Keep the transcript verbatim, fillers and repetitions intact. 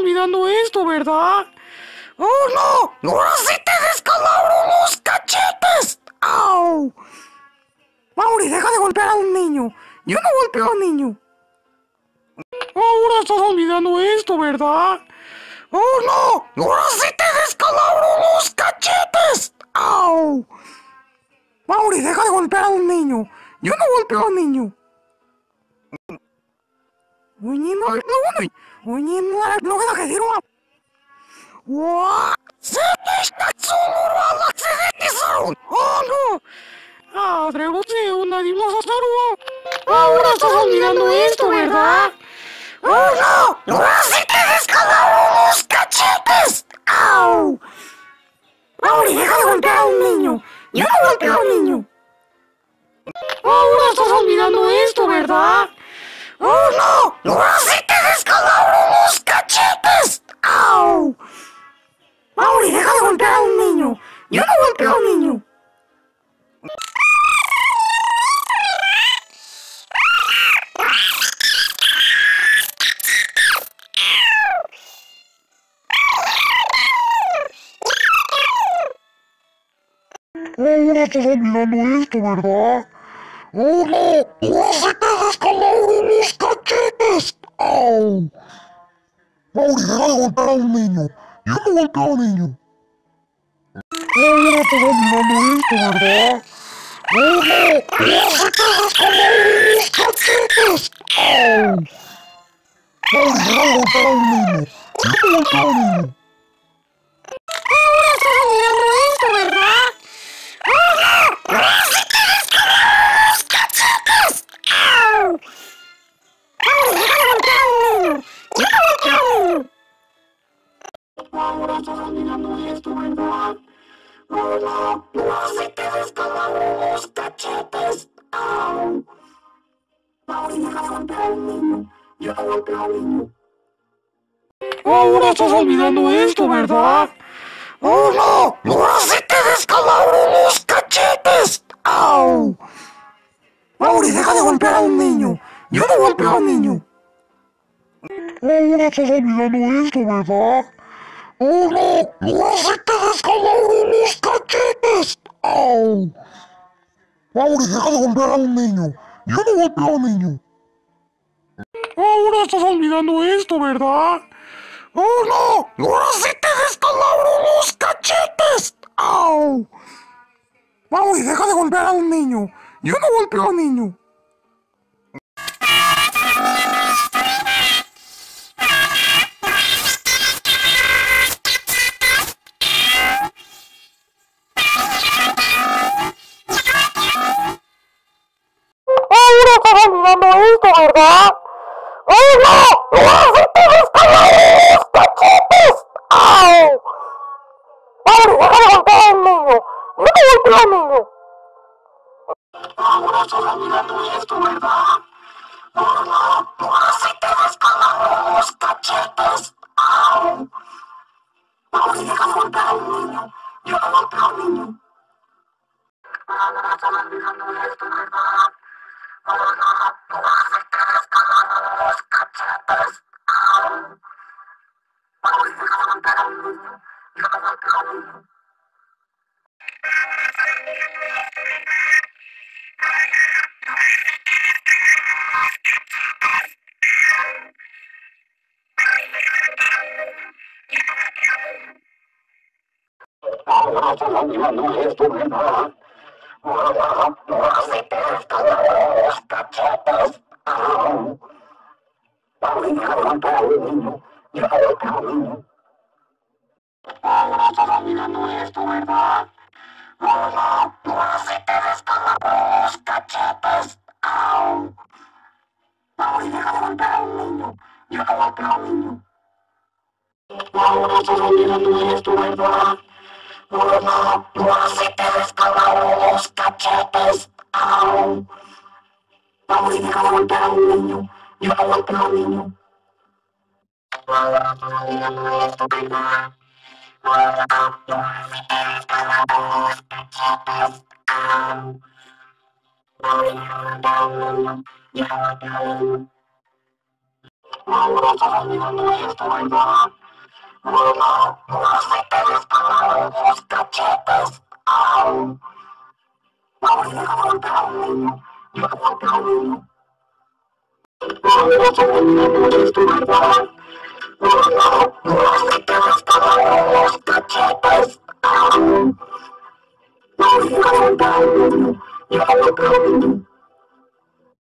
olvidando esto, ¿verdad? ¡Oh, no! ¡Ahora sí te descalabro los cachetes! ¡Au! Mauri, deja de golpear a un niño. Yo no golpeo a un niño. Ahora estás olvidando esto, ¿verdad? ¡Oh, no! ¡Ahora sí te descalabro los cachetes! ¡Au! Mauri, deja de golpear a un niño. Yo no golpeo a un niño. Oye, no, no, no. Oye, no, no, no, que digo. ¡Wow! ¡Se me está solo al accidente! ¡Oh, no! ¡Ah, Dragoseo, nadie más a ahora estás olvidando esto, ¿verdad? ¡Oh, no! ¡Ahora sí te descalabro los cachetes! ¡Au! Mauri, deja de golpear a un niño. Yo no golpeo a un niño. Ahora estás olvidando esto, ¿verdad? ¡Oh, no! ¡Ahora sí te descalabro los cachetes! ¡Au! Mauri, deja de golpear a un niño. Yo no golpeo a un niño. Ahora estás olvidando esto, ¿verdad? ¡Oh, no! ¡Ahora sí te descalabro los cachetes! ¡Au! Mauri, deja de golpear a un niño. Yo no golpeo a un niño. Ahora estás olvidando esto, ¿verdad? ¡Oh, no! ¡Ahora sí te descalabro los cachetes! ¡Au! Mauri, deja de golpear a un niño. Yo no golpeo a un niño. Ahora estás olvidando esto, ¿verdad? ¡Oh, no! ¡Ahora sí te descalabro los cachetes! ¡Au! Mauri, deja de golpear a un niño. Yo no golpeo a un niño. Ahora estás olvidando esto, ¿verdad? ¡Oh, no! ¡Ahora sí te descalabro los cachetes! ¡Au! Mauri, deja de golpear a un niño. Yo no golpeo a un niño. Ahora estás olvidando esto, ¿verdad? ¡Oh, no! ¡Ahora sí te descalabro los cachetes! ¡Au! Mauri, deja de golpear a un niño. Yo no golpeo a un niño. Ahora estás olvidando esto, ¿verdad? ¡Oh, no! ¡Ahora sí te descalabro los cachetes! ¡Au! Mauri, deja de golpear a un niño. Yo no golpeo a un niño. Ahora estás olvidando esto, ¿verdad? ¡Oh, no! ¡Ahora sí te descalabro los cachetes! ¡Au! Mauri, deja de golpear a un niño. Yo no golpeo a un niño. Ahora estás olvidando esto, ¿verdad? ¡Oh, no! ¡Ahora sí te descalabro los cachetes! ¡Au! Mauri, deja de golpear a un niño. Yo no golpeo a un niño. Ahora estás olvidando esto, ¿verdad? ¡Oh, no! ¡Ahora sí te descalabro los cachetes! ¡Au! Mauri, deja de golpear a un niño. Yo no golpeo a un niño. Ahora estás olvidando esto, ¿verdad? ¡Oh, no! ¡Ahora sí te descalabro los cachetes! ¡Au! Mauri, deja de golpear a un niño. Yo no golpeo a un niño. Ahora estás olvidando esto, ¿verdad? ¡Oh, no! ¡Ahora sí te descalabro los cachetes! ¡Au! Mauri, deja de golpear a un niño. Yo no golpeo a un niño. Ahora estás olvidando esto, ¿verdad? ¡Oh, no! ¡Ahora sí te descalabro los cachetes! ¡Au! Mauri, deja de golpear a un niño. Yo no golpeo a un niño. Ahora estás olvidando esto, ¿verdad? ¡Oh, no! ¡Ahora sí te descalabro los cachetes! ¡Au! Mauri, deja de golpear a un niño. Yo no golpeo a un niño. Ahora estás olvidando esto, ¿verdad? ¡Oh, no! ¡Ahora sí te descalabro los cachetes! ¡Au! Mauri, deja de golpear a un niño. Yo no golpeo a un niño. Ahora estás olvidando esto, ¿verdad? Cachetes.